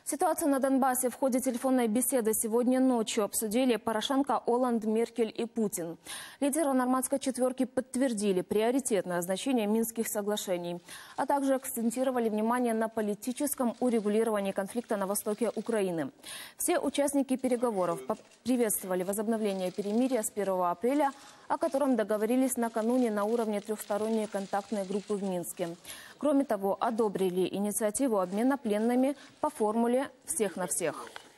Ситуацию на Донбассе в ходе телефонной беседы сегодня ночью обсудили Порошенко, Оланд, Меркель и Путин. Лидеры нормандской четверки подтвердили приоритетное значение Минских соглашений, а также акцентировали внимание на политическом урегулировании конфликта на востоке Украины. Все участники переговоров приветствовали возобновление перемирия с 1 апреля, о котором договорились накануне на уровне трехсторонней контактной группы в Минске. Кроме того, одобрили инициативу обмена пленными по формуле «всех на всех».